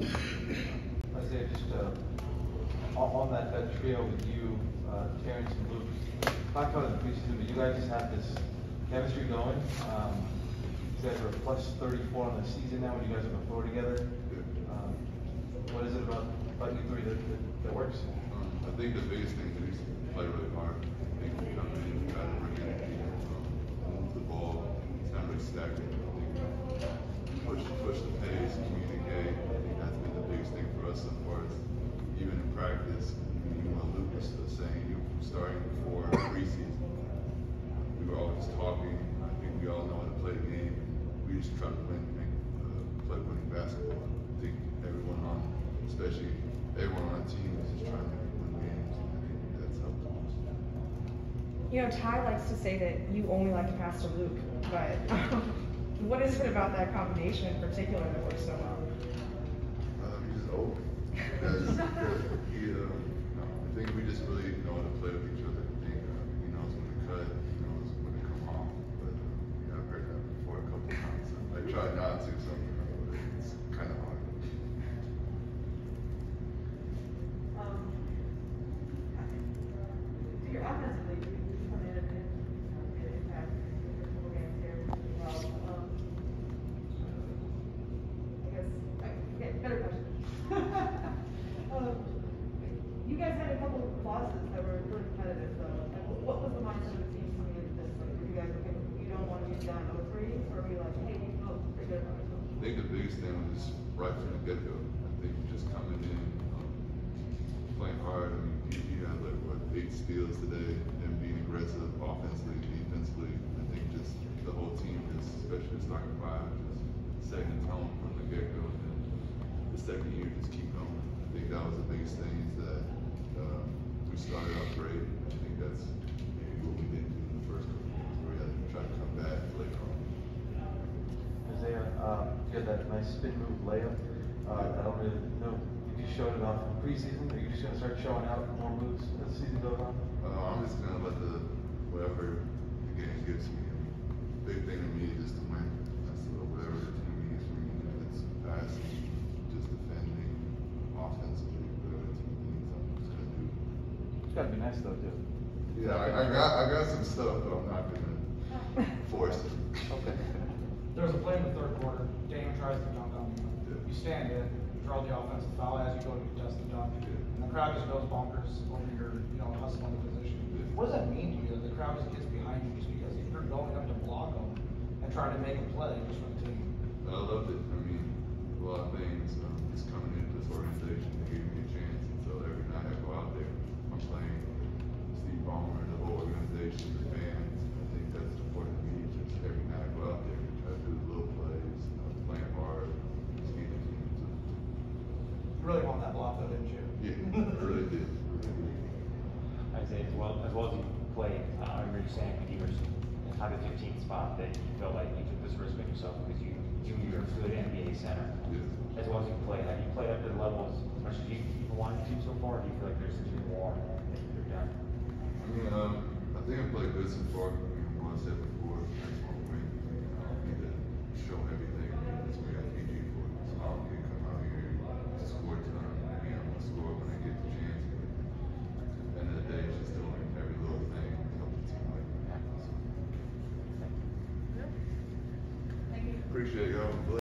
Isaiah, just on that trio with you, Terrence and Luke, talked about it in the preseason, but you guys just have this chemistry going. You guys are plus 34 on the season now when you guys are on the floor together. What is it about you three that works? I think the biggest thing is to play really hard. I think we come in and try to bring energy, move the ball, it's not really stagnant. I think push the pace, communicate. I think that's been the biggest thing for us so far. Even in practice, even when Luke was saying, starting before preseason, we were always talking. I think we all know how to play the game. We just try to play winning basketball. I think especially everyone on our team is just trying to win games. I think that's helped the most. You know, Ty likes to say that you only like to pass to Luke, but what is it about that combination in particular that works so well? He's just open. I think we just really know how to play with each other. I think he knows when to cut, he knows when to come off. But I've heard that before a couple of times. I try not to, so it's kind of hard. Your offensively, you come in and impact a couple games here as well. Better question. You guys had a couple of losses that were really competitive, though. Like, what was the mindset of the team coming into this? Like, were you guys okay? You don't want to get down 0-3, or were you like, hey, we feel pretty good about ourselves? I think the biggest thing was right from the get-go. I think just coming in, playing hard. I mean, PG had like 8 steals today, and being aggressive offensively, defensively. I think just the whole team, especially the starting five, just setting the tone from the get-go, and then the second year just keep going. I think that was the biggest thing is that we started out great. I think that's maybe what we didn't do in the first couple of years, where we had to try to come back later on. Isaiah, you had that nice spin move layup. I don't really know if you showed it off in preseason. Are you just going to start showing out more moves as the season goes on? I'm just going to let whatever the game gives me. I mean, big thing to me is just to win. That's whatever the team needs from me. If it's passing, just defending, offensively, whatever the team needs, I'm just going to do. It's got to be nice though, too. Yeah, I got some stuff, but I'm not going to force it. Okay. There was a play in the third quarter. Dame tries to dunk on you. You stand in, draw the offensive foul as you go to contest the dunk. And the crowd just goes bonkers over your, hustling the position. What does that mean to you that the crowd just gets behind you just because you're going up to block them and trying to make a play just for the team? I loved it. I mean, a lot of things. Just coming into this organization, they gave me a chance. And so every night I go out there, I'm playing Steve Ballmer, the whole organization, the fans. I think that's important to me. Just every night I go out there and try to do the little plays, playing hard, just getting the team. You really want that block though, didn't you? Yeah, I really did. Isaiah, as well as you played, I remember you saying when you were at the 15th spot that you felt like you took this risk on yourself because you're a good NBA center. Yeah. As well as you played, have you played up to the level as much as you wanted to so far? Or do you feel like there's something more that you've done? I mean, I think I played good so far. I mean, what I said before, I just want to win. I don't need to show everything. That's what I got PG for. So I don't need to come out here to score time. I mean, I'm going to score when I get the chance. But at the end of the day, it's just doing every little thing to help the team win. Thank you. Appreciate y'all.